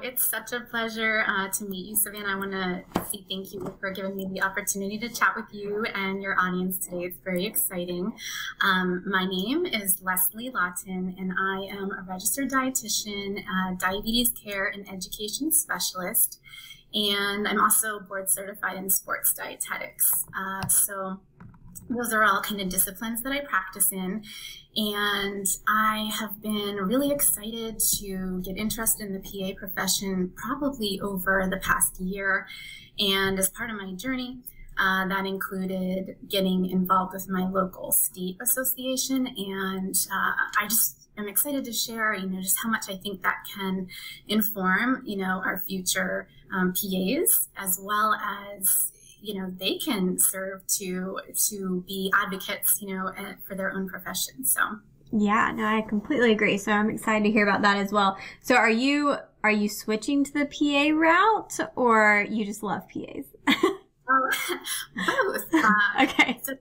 it's such a pleasure to meet you, Savannah. I want to say thank you for giving me the opportunity to chat with you and your audience today. It's very exciting. My name is Leslie Lawton, and I am a registered dietitian, diabetes care and education specialist, and I'm also board certified in sports dietetics. So those are all kind of disciplines that I practice in. And I have been really excited to get interested in the PA profession probably over the past year. And as part of my journey, that included getting involved with my local state association. And I just am excited to share, just how much I think that can inform, our future PAs, as well as they can serve to be advocates, for their own profession. So yeah, no, I completely agree. So I'm excited to hear about that as well. So are you switching to the PA route, or you just love PAs? Both. Okay. So,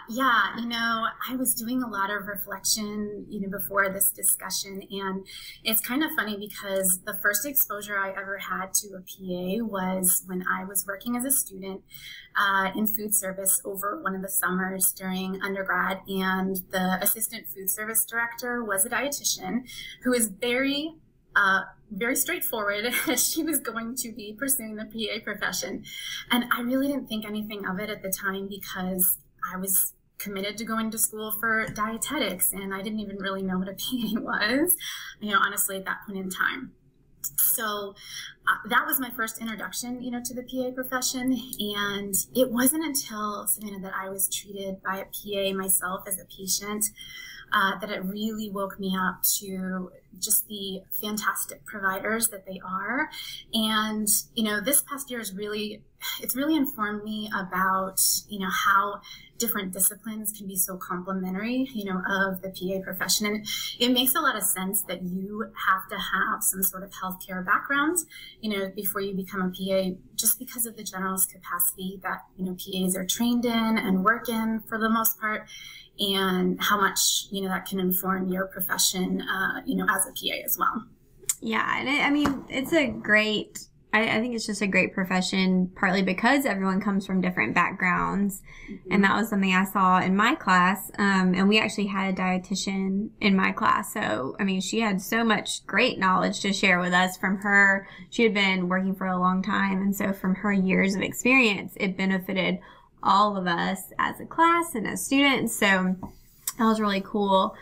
I was doing a lot of reflection, before this discussion, and it's kind of funny because the first exposure I ever had to a PA was when I was working as a student in food service over one of the summers during undergrad, and the assistant food service director was a dietitian who was very straightforward. She was going to be pursuing the PA profession. And I really didn't think anything of it at the time because I was committed to going to school for dietetics, and I didn't even really know what a PA was, honestly, at that point in time. So that was my first introduction, to the PA profession. And it wasn't until, Savannah, that I was treated by a PA myself as a patient that it really woke me up to just the fantastic providers that they are. And, this past year it's really informed me about, how different disciplines can be so complementary, of the PA profession. And it makes a lot of sense that you have to have some sort of healthcare background, before you become a PA, just because of the generalist capacity that, PAs are trained in and work in for the most part, and how much, that can inform your profession, as a PA as well. Yeah. And it's a great, I think it's just a great profession, partly because everyone comes from different backgrounds. Mm-hmm. And that was something I saw in my class. And we actually had a dietitian in my class. So, she had so much great knowledge to share with us from her. She had been working for a long time. And so from her years of experience, it benefited all of us as a class and as students. So that was really cool.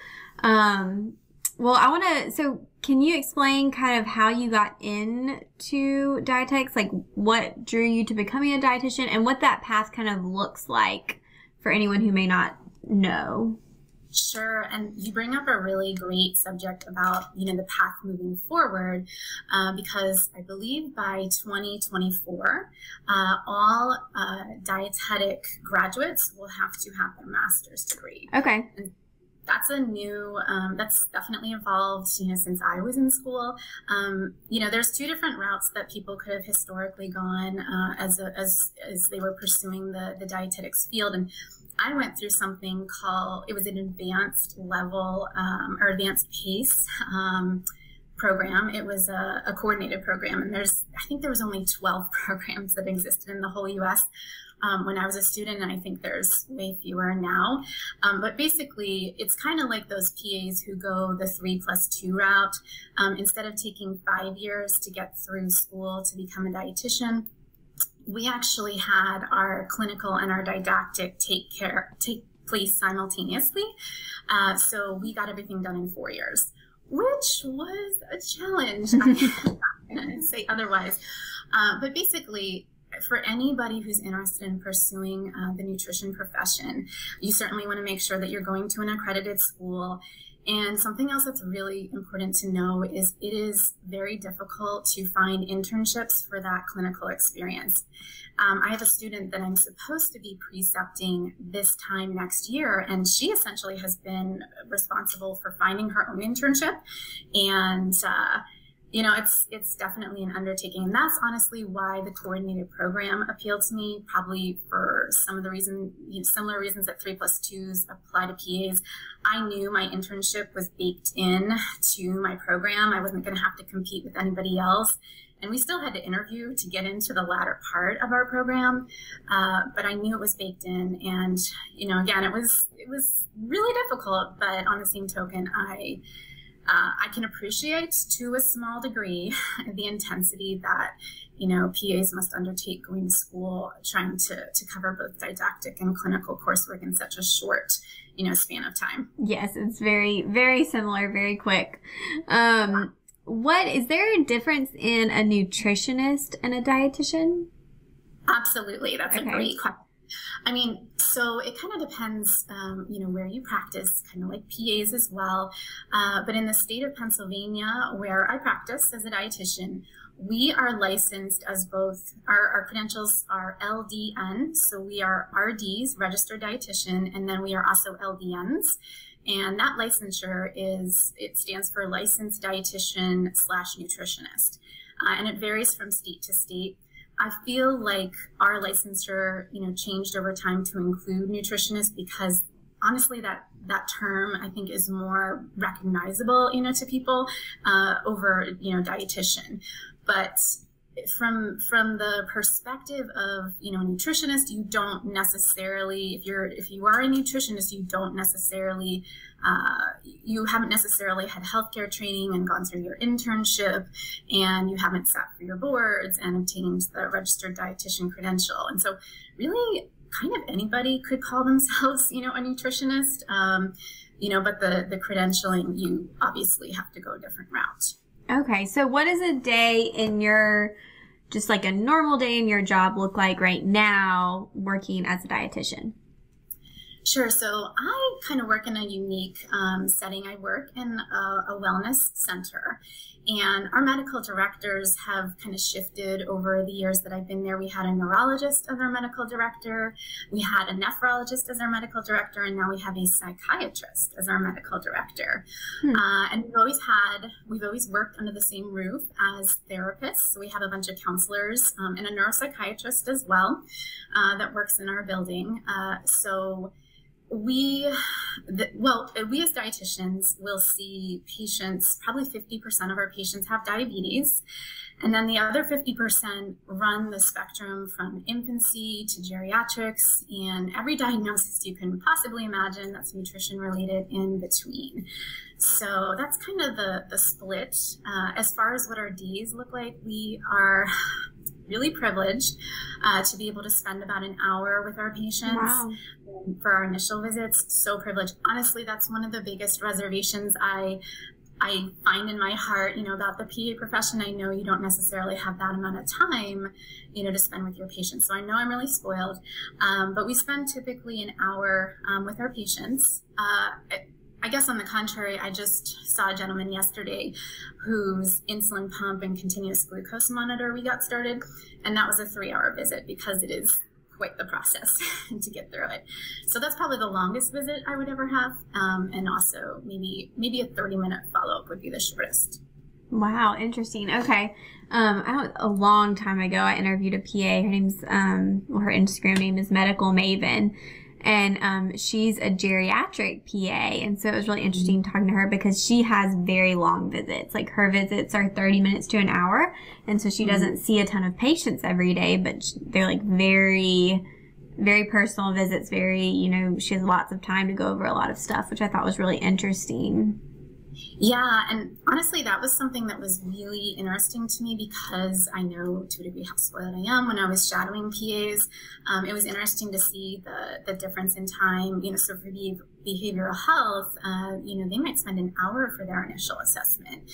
So can you explain kind of how you got into dietetics? Like what drew you to becoming a dietitian and what that path kind of looks like for anyone who may not know? Sure. And you bring up a really great subject about, the path moving forward, because I believe by 2024, all dietetic graduates will have to have their master's degree. Okay. And that's that's definitely evolved, since I was in school. There's two different routes that people could have historically gone as they were pursuing the dietetics field. And I went through something it was an advanced level or advanced PACE program. It was a coordinated program, and I think there was only 12 programs that existed in the whole U.S. When I was a student, and I think there's way fewer now. But basically, it's kind of like those PAs who go the 3+2 route. Instead of taking 5 years to get through school to become a dietitian, we actually had our clinical and our didactic take place simultaneously. So we got everything done in 4 years, which was a challenge. I'm not going to say otherwise. But basically, for anybody who's interested in pursuing the nutrition profession, you certainly want to make sure that you're going to an accredited school. And something else that's really important to know is it is very difficult to find internships for that clinical experience. I have a student that I'm supposed to be precepting this time next year, and she essentially has been responsible for finding her own internship. And It's definitely an undertaking. And that's honestly why the coordinated program appealed to me, probably for some of the similar reasons that 3+2s apply to PAs. I knew my internship was baked in to my program. I wasn't going to have to compete with anybody else. And we still had to interview to get into the latter part of our program. But I knew it was baked in. And, again, it was really difficult. But on the same token, I can appreciate to a small degree the intensity that, PAs must undertake going to school, trying to cover both didactic and clinical coursework in such a short, span of time. Yes, it's very, very similar, very quick. Is there a difference in a nutritionist and a dietitian? Absolutely. That's a great question. I mean, so it kind of depends, where you practice, kind of like PAs as well. But in the state of Pennsylvania, where I practice as a dietitian, we are licensed as both, our credentials are LDN, so we are RDs, registered dietitian, and then we are also LDNs. And that licensure it stands for licensed dietitian / nutritionist. And it varies from state to state. I feel like our licensure, changed over time to include nutritionist because honestly, that term I think is more recognizable, to people over, dietitian. But from the perspective of, a nutritionist, you don't necessarily, if you are a nutritionist, you don't necessarily, you haven't necessarily had healthcare training and gone through your internship, and you haven't sat for your boards and obtained the registered dietitian credential. And so really kind of anybody could call themselves, a nutritionist, but the credentialing, you obviously have to go a different route. Okay, so what does a day in just like a normal day in your job look like right now working as a dietitian? Sure. So I kind of work in a unique setting. I work in a wellness center, and our medical directors have kind of shifted over the years that I've been there. We had a neurologist as our medical director, we had a nephrologist as our medical director, and now we have a psychiatrist as our medical director. And we've always worked under the same roof as therapists. So we have a bunch of counselors and a neuropsychiatrist as well that works in our building. We as dietitians will see patients, probably 50% of our patients have diabetes, and then the other 50% run the spectrum from infancy to geriatrics and every diagnosis you can possibly imagine that's nutrition related in between. So that's kind of the split. As far as what our Ds look like, we are really privileged to be able to spend about an hour with our patients. Wow. For our initial visits. So privileged. Honestly, that's one of the biggest reservations I find in my heart, about the PA profession. I know you don't necessarily have that amount of time, to spend with your patients. So I know I'm really spoiled, but we spend typically an hour with our patients. I guess on the contrary, I just saw a gentleman yesterday whose insulin pump and continuous glucose monitor we got started, and that was a 3-hour visit because it is quite the process to get through it. So that's probably the longest visit I would ever have, and also maybe a 30-minute follow-up would be the shortest. Wow, interesting. Okay. A long time ago, I interviewed a PA. Her name's, her Instagram name is Medical Maven. And she's a geriatric PA. And so it was really interesting talking to her because she has very long visits. Like her visits are 30 minutes to an hour. And so she doesn't see a ton of patients every day, but they're like very, very personal visits. Very, she has lots of time to go over a lot of stuff, which I thought was really interesting. Yeah, and honestly, that was something that was really interesting to me because I know to a degree how spoiled I am. When I was shadowing PAs, it was interesting to see the difference in time. So for behavioral health, they might spend an hour for their initial assessment,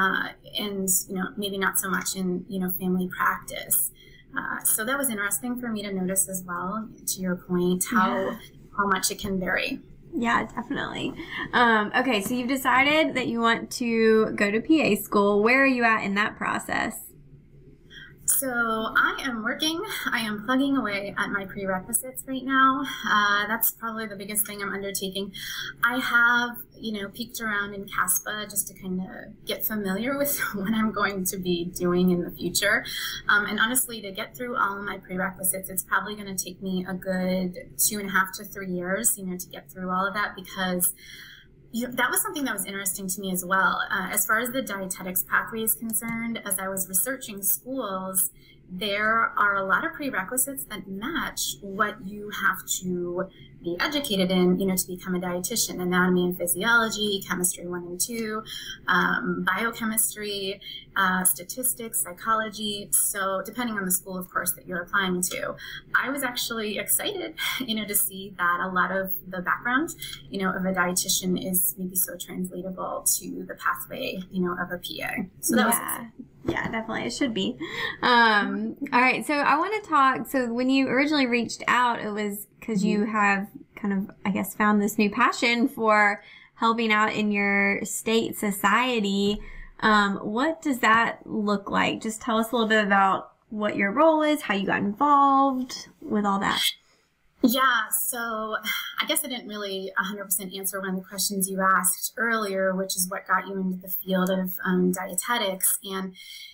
and maybe not so much in family practice. So that was interesting for me to notice as well. To your point, how much it can vary. Yeah, definitely. Okay, so you've decided that you want to go to PA school. Where are you at in that process? So I am plugging away at my prerequisites right now. That's probably the biggest thing I'm undertaking. I have, peeked around in CASPA just to kind of get familiar with what I'm going to be doing in the future. And honestly, to get through all of my prerequisites, it's probably going to take me a good 2.5 to 3 years, to get through all of that, because that was something that was interesting to me as well. As far as the dietetics pathway is concerned, as I was researching schools, there are a lot of prerequisites that match what you have to be educated in, to become a dietitian: anatomy and physiology, chemistry 1 and 2, biochemistry, statistics, psychology. So depending on the school, of course, that you're applying to, I was actually excited, to see that a lot of the background, of a dietitian is maybe so translatable to the pathway, of a PA. So that was exciting. Yeah, definitely. It should be. All right. So I want to talk. So when you originally reached out, it was because you have kind of, I guess, found this new passion for helping out in your state society. What does that look like? Just tell us a little bit about what your role is, how you got involved with all that. Yeah, so I guess I didn't really 100% answer one of the questions you asked earlier, which is what got you into the field of dietetics. And,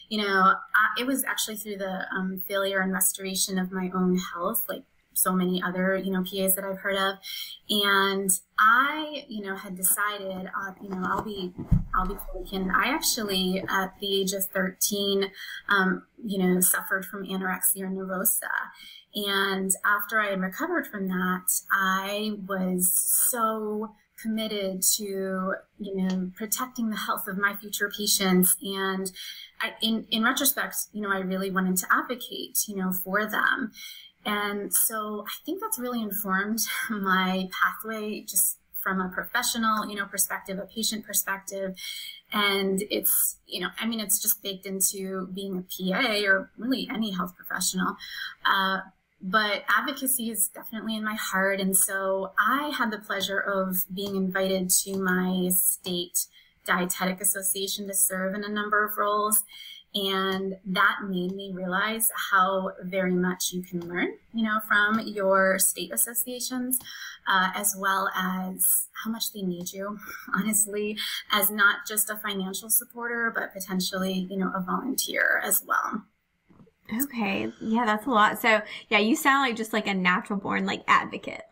it was actually through the failure and restoration of my own health, like so many other, PAs that I've heard of. And I, had decided, I'll be fully candid. I actually, at the age of 13, suffered from anorexia nervosa. And after I had recovered from that, I was so committed to, protecting the health of my future patients. And in retrospect, I really wanted to advocate, for them. And so I think that's really informed my pathway, just from a professional, perspective, a patient perspective. And it's, it's just baked into being a PA or really any health professional. But advocacy is definitely in my heart. And so I had the pleasure of being invited to my state dietetic association to serve in a number of roles. And that made me realize how very much you can learn, from your state associations, as well as how much they need you, honestly, as not just a financial supporter, but potentially, a volunteer as well. Okay. Yeah, that's a lot. So yeah, you sound like just like a natural born advocate.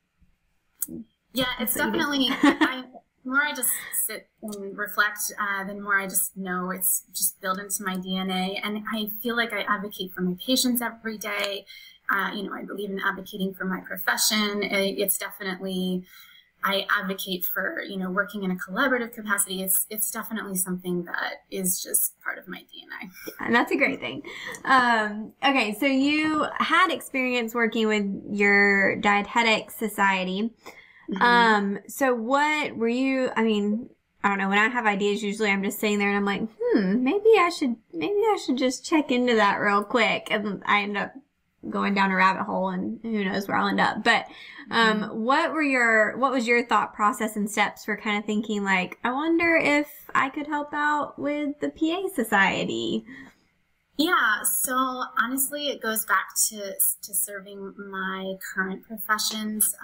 Yeah, it's definitely, the more I just sit and reflect, the more I just know it's just built into my DNA. And I feel like I advocate for my patients every day. I believe in advocating for my profession. It's definitely, I advocate for, working in a collaborative capacity. It's definitely something that is just part of my DNA. Yeah, and that's a great thing. Okay, so you had experience working with your dietetic society. Mm-hmm. So what were you, I don't know, when I have ideas, usually I'm just sitting there and I'm like, maybe I should just check into that real quick. And I end up going down a rabbit hole, and who knows where I'll end up. But what was your thought process and steps for kind of thinking I wonder if I could help out with the PA Society? Yeah, so honestly, it goes back to serving my current professions,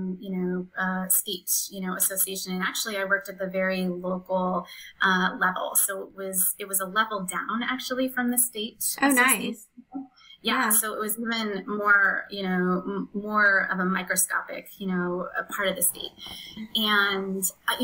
state, association. And actually I worked at the very local level. So it was a level down actually from the state. Oh, nice. Yeah, so it was even more, more of a microscopic, a part of the state. And,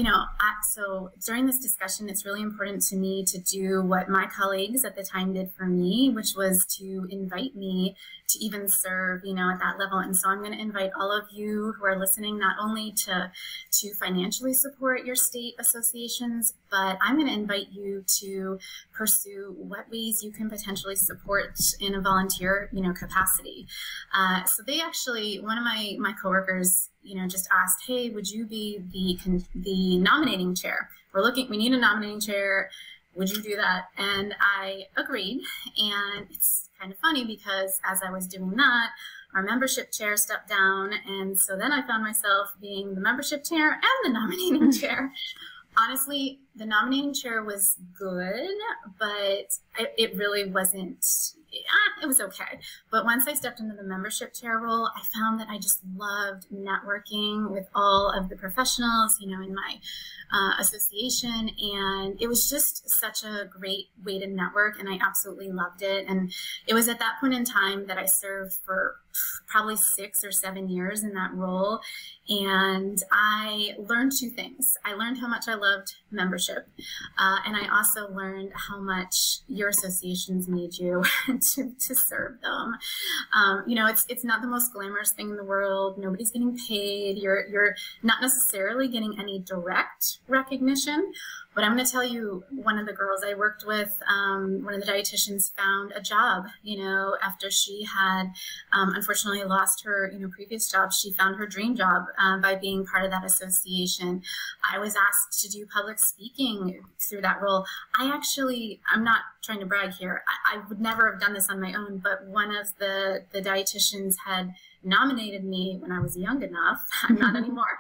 so during this discussion, it's really important to me to do what my colleagues at the time did for me, which was to invite me to even serve, at that level. And so I'm going to invite all of you who are listening, not only to financially support your state associations, but I'm going to invite you to pursue what ways you can potentially support in a volunteer, capacity. So they actually, one of my coworkers, just asked, hey, would you be the nominating chair? We need a nominating chair. Would you do that? And I agreed. And it's kind of funny because as I was doing that, our membership chair stepped down. And so then I found myself being the membership chair and the nominating chair. Honestly, the nominating chair was good, but it really wasn't. It was okay. But once I stepped into the membership chair role, I found that I just loved networking with all of the professionals, in my association. And it was just such a great way to network, and I absolutely loved it. And it was at that point in time that I served for probably 6 or 7 years in that role. And I learned 2 things. I learned how much I loved membership, and I also learned how much your associations need you to serve them. It's not the most glamorous thing in the world. Nobody's getting paid. You're not necessarily getting any direct recognition. But I'm going to tell you, one of the girls I worked with, one of the dietitians, found a job, after she had unfortunately lost her, previous job. She found her dream job by being part of that association. I was asked to do public speaking through that role. I'm not trying to brag here. I would never have done this on my own, but one of the dietitians had nominated me when I was young enough, I'm not anymore,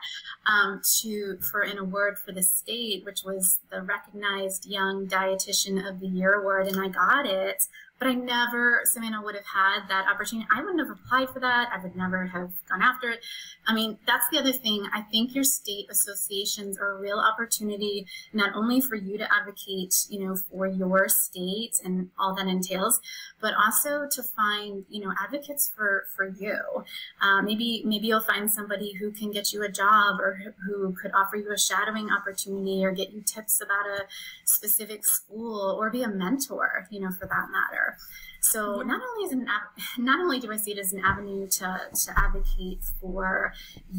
for an award for the state, which was the Recognized Young Dietitian of the Year award, and I got it. But I never, Savannah, would have had that opportunity. I wouldn't have applied for that. I would never have gone after it. I mean, that's the other thing. I think your state associations are a real opportunity, not only for you to advocate, for your state and all that entails, but also to find, advocates for you. Maybe you'll find somebody who can get you a job, or who could offer you a shadowing opportunity, or get you tips about a specific school, or be a mentor, for that matter. So not only do I see it as an avenue to advocate for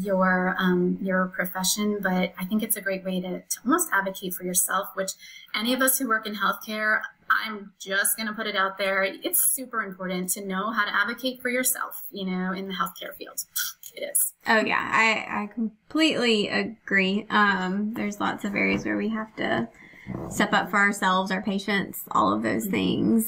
your profession, but I think it's a great way to almost advocate for yourself, which any of us who work in healthcare, I'm just going to put it out there. It's super important to know how to advocate for yourself, in the healthcare field. It is. Oh yeah, I completely agree. There's lots of areas where we have to step up for ourselves, our patients, all of those things.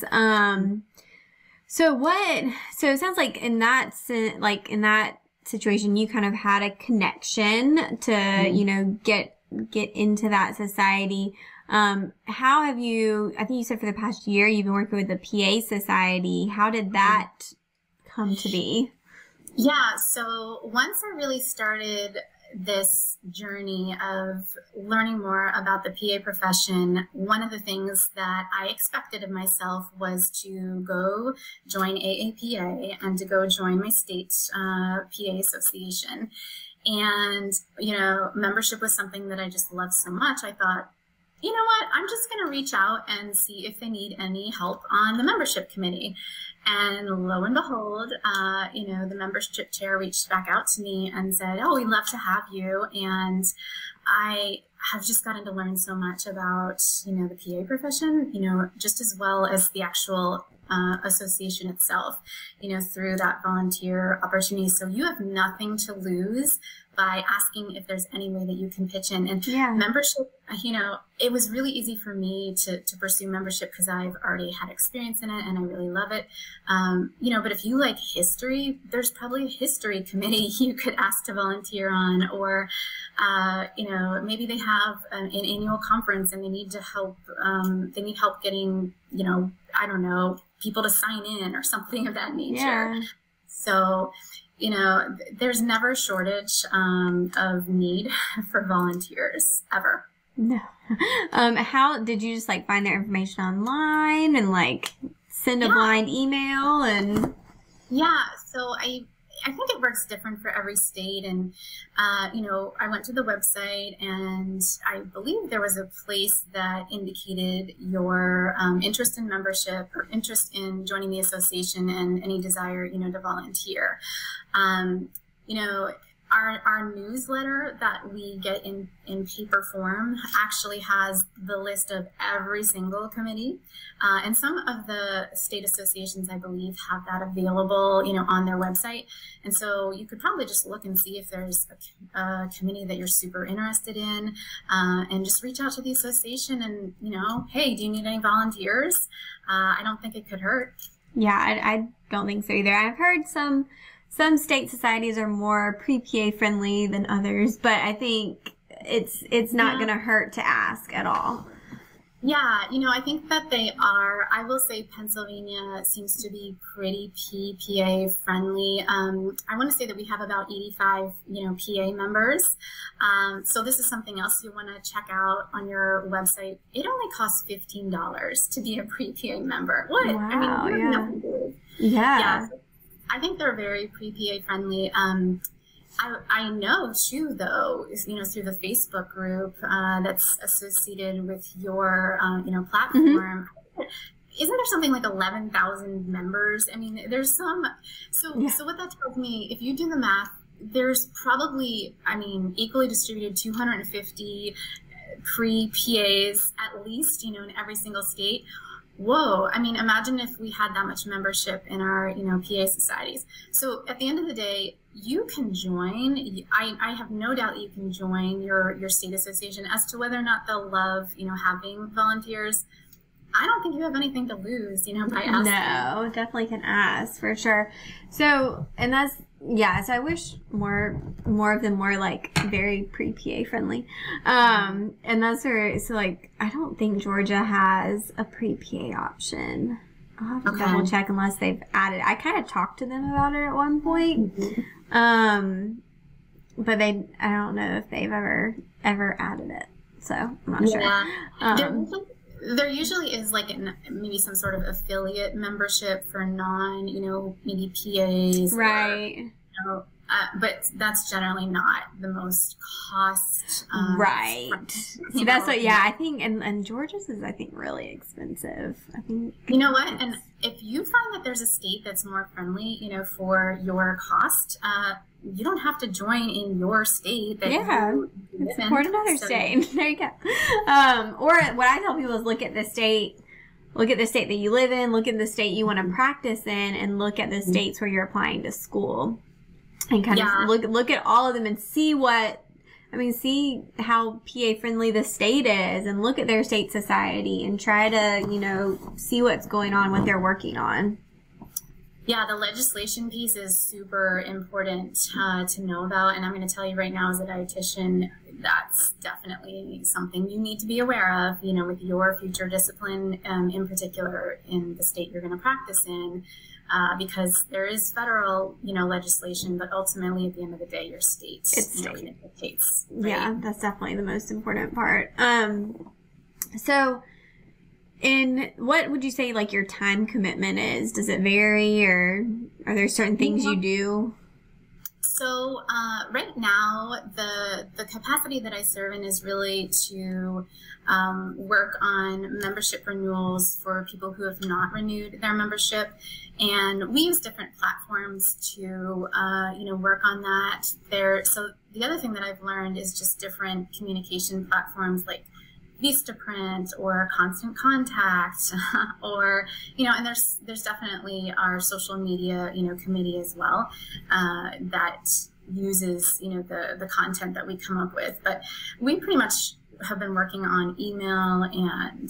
So it sounds like in that situation, you kind of had a connection to, get into that society. How have you, I think you said for the past year, you've been working with the PA Society. How did that come to be? Yeah. So once I really started this journey of learning more about the PA profession, one of the things that I expected of myself was to go join AAPA and to go join my state PA association. And, membership was something that I just loved so much. I thought, you know what, I'm just going to reach out and see if they need any help on the membership committee. And lo and behold, the membership chair reached back out to me and said, oh, we'd love to have you. And I have just gotten to learn so much about, the PA profession, just as well as the actual association itself, through that volunteer opportunity. So you have nothing to lose by asking if there's any way that you can pitch in. And membership, it was really easy for me to pursue membership because I've already had experience in it and I really love it. But if you like history, there's probably a history committee you could ask to volunteer on, or, maybe they have an annual conference and they need help getting, I don't know, people to sign in or something of that nature. Yeah. So, there's never a shortage of need for volunteers, ever. No. How did you just find their information online and send a blind email and? Yeah. So I think it works different for every state. And, I went to the website and I believe there was a place that indicated your interest in membership or interest in joining the association and any desire, to volunteer. Our newsletter that we get in paper form actually has the list of every single committee. And some of the state associations, I believe, have that available, on their website. And so you could probably just look and see if there's a committee that you're super interested in, and just reach out to the association and, hey, do you need any volunteers? I don't think it could hurt. Yeah, I don't think so either. I've heard some state societies are more pre-PA friendly than others, but I think it's not going to hurt to ask at all. Yeah, I think that they are. I will say Pennsylvania seems to be pretty PPA friendly. I want to say that we have about 85, PA members. So this is something else you want to check out on your website. It only costs $15 to be a pre-PA member. What? Wow, yeah. I think they're very pre-PA friendly. I know too, though, through the Facebook group that's associated with your, platform. Mm-hmm. Isn't there something like 11,000 members? I mean, there's some. So what that tells me, if you do the math, there's probably, equally distributed 250 pre-PAs at least, in every single state. Whoa. Imagine if we had that much membership in our, PA societies. So at the end of the day, you can join. I have no doubt that you can join your state association. As to whether or not they'll love, having volunteers, I don't think you have anything to lose, by asking. No, definitely can ask for sure. So, and that's, so I wish more of them were like very pre-PA friendly. And that's where, so like, I don't think Georgia has a pre-PA option. I'll have to double check unless they've added. I kind of talked to them about it at one point. But I don't know if they've ever added it. So I'm not sure. There usually is like maybe some sort of affiliate membership for maybe PAs. Right. But that's generally not the most cost. Right. So that's what, I think, and Georgia's is, I think, really expensive. I think. You know what? And if you find that there's a state that's more friendly, for your cost, you don't have to join in your state. Support another state. There you go. Or what I tell people is look at the state that you live in, look at the state you want to practice in, and look at the states where you're applying to school. And kind of look at all of them and see see how PA friendly the state is, and look at their state society and try to, see what's going on, what they're working on. Yeah, the legislation piece is super important to know about. And I'm going to tell you right now, as a dietitian, that's definitely something you need to be aware of, with your future discipline, in particular in the state you're going to practice in. Because there is federal, legislation, but ultimately at the end of the day, your state, dictates. Right? Yeah, that's definitely the most important part. So what would you say like your time commitment is? Does it vary, or are there certain things you do? So right now, the capacity that I serve in is really to work on membership renewals for people who have not renewed their membership. And we use different platforms to, work on that. So the other thing that I've learned is just different communication platforms like Vistaprint or Constant Contact, or and there's definitely our social media committee as well that uses the content that we come up with. But we pretty much have been working on email and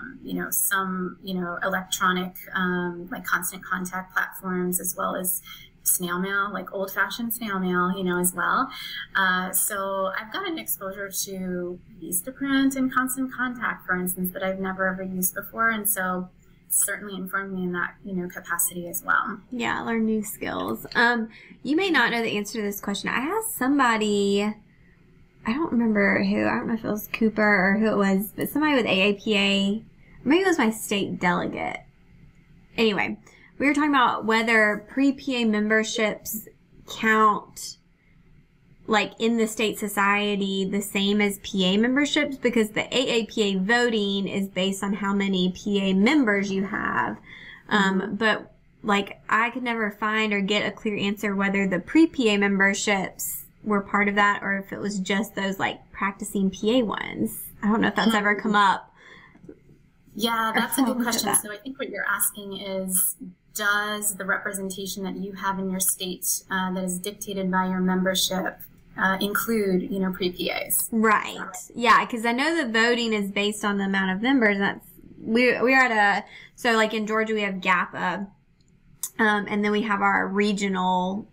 some electronic like Constant Contact platforms, as well as snail mail, like old-fashioned snail mail, as well. So I've got an exposure to Vistaprint and Constant Contact, for instance, that I've never ever used before, and so certainly informed me in that capacity as well. Yeah, learn new skills. You may not know the answer to this question. I asked somebody, I don't remember who, I don't know if it was Cooper or who it was, but somebody with AAPA, maybe it was my state delegate. Anyway, we were talking about whether pre-PA memberships count like in the state society the same as PA memberships, because the AAPA voting is based on how many PA members you have. But like I could never find or get a clear answer whether the pre-PA memberships were part of that, or if it was just those like practicing PA ones. I don't know if that's ever come up. Yeah, that's a good question. So I think what you're asking is, does the representation that you have in your state that is dictated by your membership include, pre-PAs? Right. Yeah, because I know the voting is based on the amount of members. That's we are at so like in Georgia we have GAPA, and then we have our regional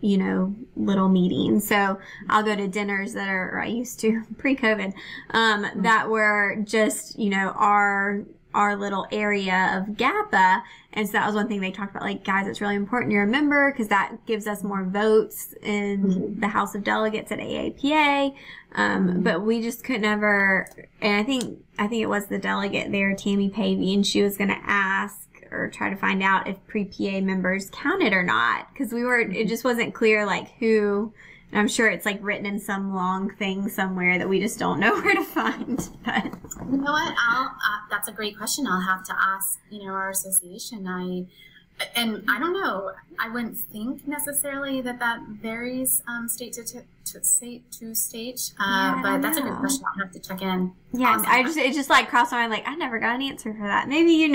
little meetings. So I'll go to dinners that are, or I used to pre-COVID, that were just, our little area of GAPA. And so that was one thing they talked about, like, guys, it's really important you're a member because that gives us more votes in the House of Delegates at AAPA. But we just could never, and I think it was the delegate there, Tammy Pavey, and she was going to ask or try to find out if pre-PA members counted or not. Because it just wasn't clear, like, who, and I'm sure it's, like, written in some long thing somewhere that we just don't know where to find. But you know what? That's a great question. I'll have to ask, our association. I don't know. I wouldn't think necessarily that varies state to state. But that's a good question. I'll have to check in. Yeah, awesome. It just like crossed my mind. Like, I never got an answer for that. Maybe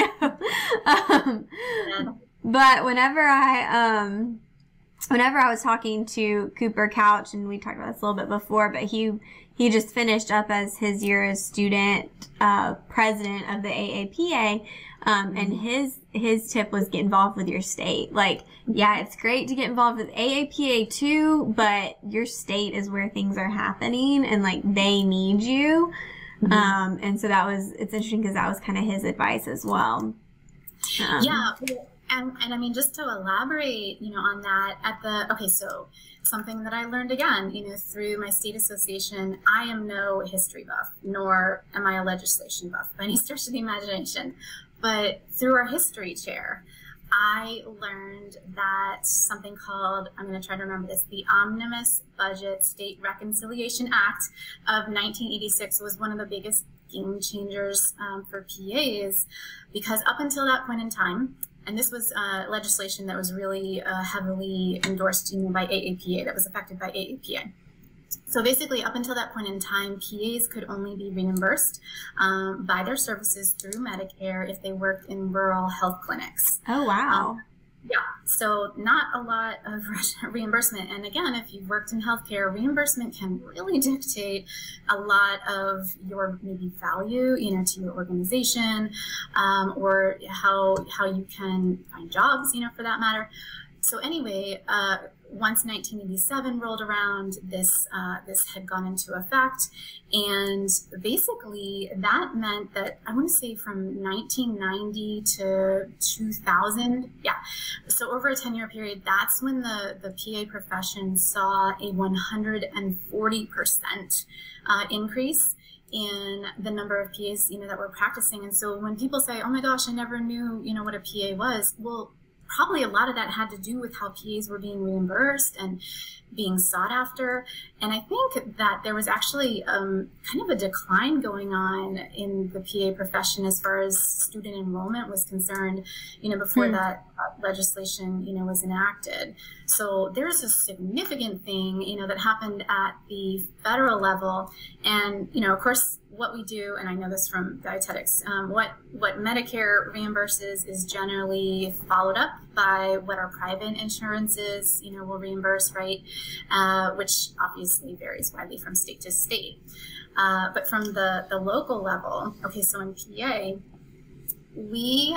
But whenever I was talking to Cooper Couch, and we talked about this a little bit before, but he just finished up as his year as student president of the AAPA, and his tip was get involved with your state. Like, yeah, it's great to get involved with AAPA too, but your state is where things are happening, and like they need you. And so it's interesting because that was kind of his advice as well. Yeah. And I mean, just to elaborate, on that so something that I learned again, through my state association, I am no history buff, nor am I a legislation buff by any stretch of the imagination. But through our history chair, I learned that something called, I'm going to try to remember this, the Omnibus Budget State Reconciliation Act of 1986 was one of the biggest game changers for PAs, because up until that point in time, and this was legislation that was really heavily endorsed by AAPA, that was affected by AAPA. So basically, up until that point in time, PAs could only be reimbursed by their services through Medicare if they worked in rural health clinics. Oh, wow. Yeah, so not a lot of reimbursement. And again, if you've worked in healthcare, reimbursement can really dictate a lot of your maybe value, to your organization, or how you can find jobs, for that matter. So anyway, once 1987 rolled around, this had gone into effect, and basically that meant that, I want to say from 1990 to 2000, so over a 10-year period, that's when the PA profession saw a 140% increase in the number of PAs, that were practicing. And so when people say, oh my gosh, I never knew, what a PA was, well, probably a lot of that had to do with how PAs were being reimbursed and being sought after. And I think that there was actually kind of a decline going on in the PA profession as far as student enrollment was concerned, before that legislation, was enacted. So there's a significant thing, that happened at the federal level. And, of course, what we do, and I know this from dietetics, what Medicare reimburses is generally followed up by what our private insurances, will reimburse, right? Which obviously varies widely from state to state. But from the local level, so in PA, we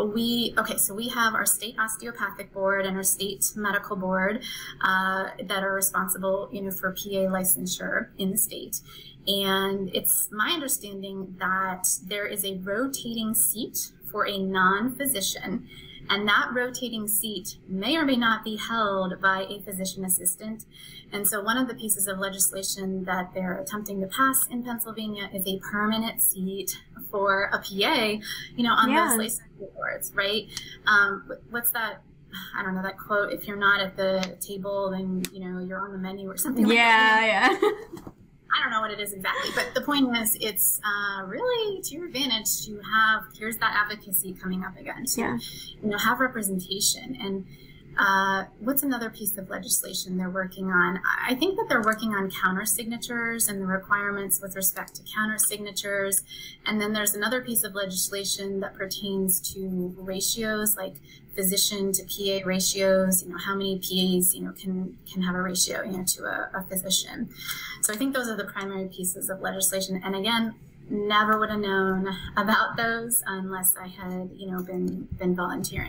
have our state osteopathic board and our state medical board that are responsible, for PA licensure in the state. And it's my understanding that there is a rotating seat for a non-physician, and that rotating seat may or may not be held by a physician assistant. And so one of the pieces of legislation that they're attempting to pass in Pennsylvania is a permanent seat for a PA, on those licensing boards, right? What's that? I don't know, that quote, if you're not at the table, then, you're on the menu or something like that. Yeah. I don't know what it is exactly, but the point is, it's really to your advantage to have, here's that advocacy coming up again, to have representation. And what's another piece of legislation they're working on? I think that they're working on counter signatures and the requirements with respect to counter signatures. And then there's another piece of legislation that pertains to ratios, like physician to PA ratios, how many PAs, can have a ratio, to a physician. So I think those are the primary pieces of legislation. And again, never would have known about those unless I had, been volunteering.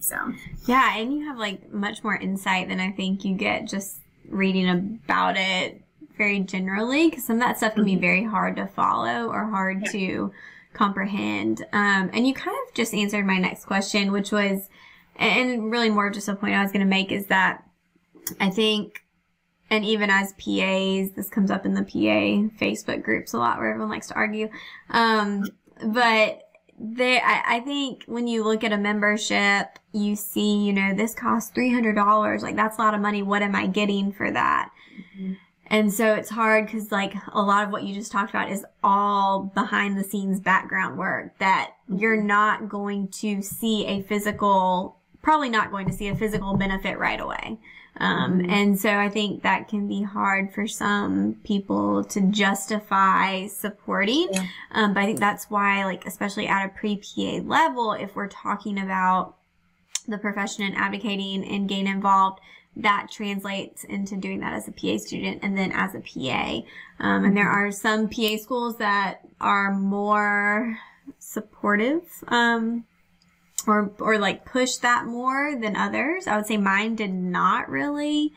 So yeah, and you have like much more insight than I think you get just reading about it very generally, because some of that stuff can be very hard to follow or hard to comprehend. And you kind of just answered my next question, which was, and really more just a point I was going to make, is that I think, and even as PAs, this comes up in the PA Facebook groups a lot where everyone likes to argue. But I think when you look at a membership, you see, you know, this costs $300. Like, that's a lot of money. What am I getting for that? Mm-hmm. And so it's hard because, like, a lot of what you just talked about is all behind the scenes background work that you're not going to see probably not going to see a physical benefit right away. And so I think that can be hard for some people to justify supporting. But I think that's why, like, especially at a pre-PA level, if we're talking about the profession and advocating and getting involved, that translates into doing that as a PA student and then as a PA. And there are some PA schools that are more supportive, or like push that more than others. I would say mine did not really,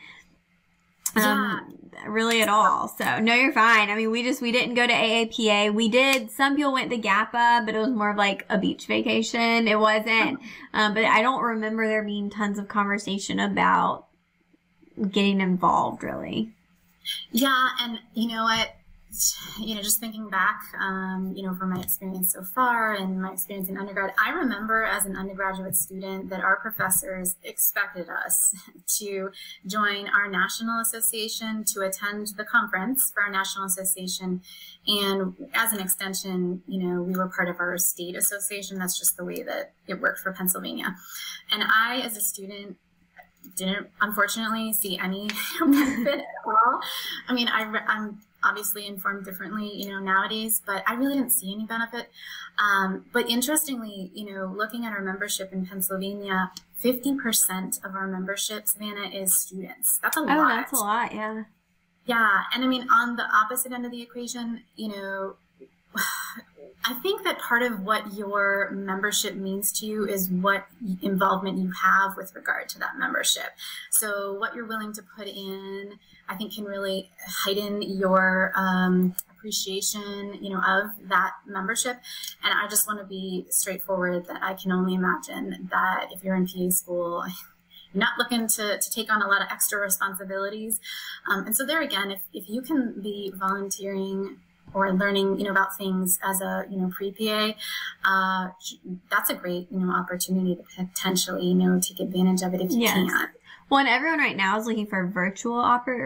really at all. So no, you're fine. I mean, we didn't go to AAPA. Some people went to GAPA, but it was more of like a beach vacation. It wasn't, but I don't remember there being tons of conversation about getting involved really. Yeah. And you know what? Just thinking back, from my experience so far and my experience in undergrad, I remember as an undergraduate student that our professors expected us to join our national association, to attend the conference for our national association. And as an extension, we were part of our state association. That's just the way that it worked for Pennsylvania. And I, as a student, didn't unfortunately see any benefit at all. I mean, I'm obviously informed differently, nowadays, but I really didn't see any benefit. But interestingly, looking at our membership in Pennsylvania, 50% of our membership, Savannah, is students. That's a lot. Oh, that's a lot, yeah. Yeah, and I mean, on the opposite end of the equation, I think that part of what your membership means to you is what involvement you have with regard to that membership. So what you're willing to put in, I think, can really heighten your appreciation, of that membership. And I just want to be straightforward that I can only imagine that if you're in PA school, you're not looking to take on a lot of extra responsibilities. And so there again, if you can be volunteering or learning, about things as a, pre-PA, that's a great, opportunity to potentially, take advantage of it if you can. Well, and everyone right now is looking for virtual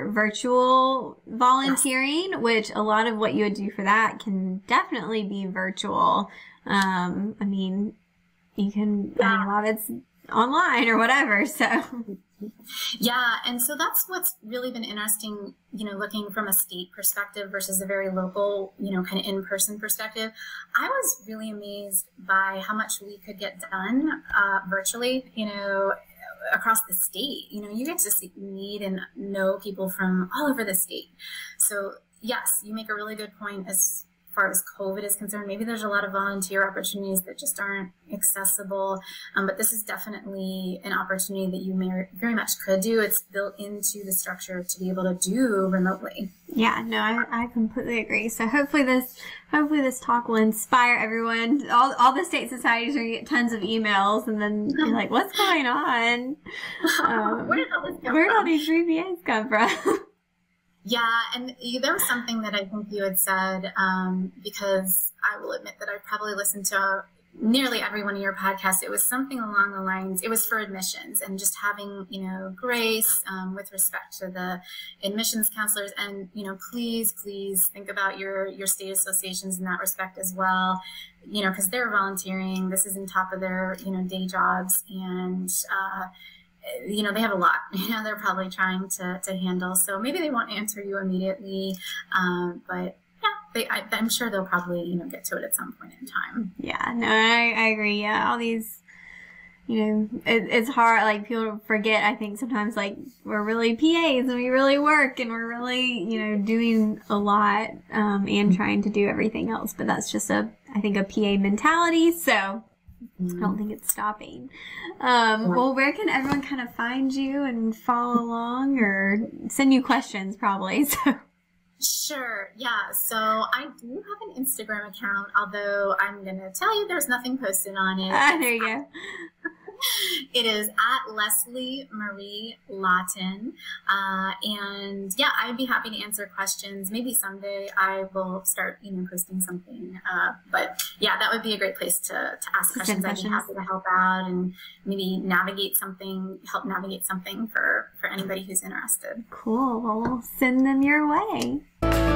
volunteering, which a lot of what you would do for that can definitely be virtual. I mean, you can, a lot of it's online or whatever, so. Yeah, and so that's what's really been interesting, looking from a state perspective versus a very local, kind of in-person perspective. I was really amazed by how much we could get done virtually, across the state. You get to meet and know people from all over the state. So yes, you make a really good point as far as COVID is concerned. Maybe there's a lot of volunteer opportunities that just aren't accessible, but this is definitely an opportunity that you very much could do. It's built into the structure to be able to do remotely. Yeah, no, I completely agree. So hopefully this talk will inspire everyone. All the state societies are going to get tons of emails, and then be like, what's going on? Where did all these reviews come from? Yeah, and there was something that I think you had said, because I will admit that I probably listened to nearly every one of your podcasts. It was something along the lines, it was for admissions and just having, grace with respect to the admissions counselors. And, please think about your state associations in that respect as well, because they're volunteering. This is on top of their, day jobs, and they have a lot, they're probably trying to handle. So maybe they won't answer you immediately, but yeah, I'm sure they'll probably, get to it at some point in time. Yeah, no, I agree. Yeah, all these, it's hard. Like, people forget, I think sometimes, like, we're really PAs and we really work and we're really, doing a lot, and trying to do everything else. But that's just I think a PA mentality. So I don't think it's stopping. Well, where can everyone kind of find you and follow along or send you questions probably? So. Sure. Yeah. So I do have an Instagram account, although I'm going to tell you there's nothing posted on it. There you go. It is at Leslie Marie Lawton. And yeah, I'd be happy to answer questions. Maybe someday I will start, posting something. But yeah, that would be a great place to ask questions. I'd be happy to help out and maybe help navigate something for anybody who's interested. Cool. Well, we'll send them your way.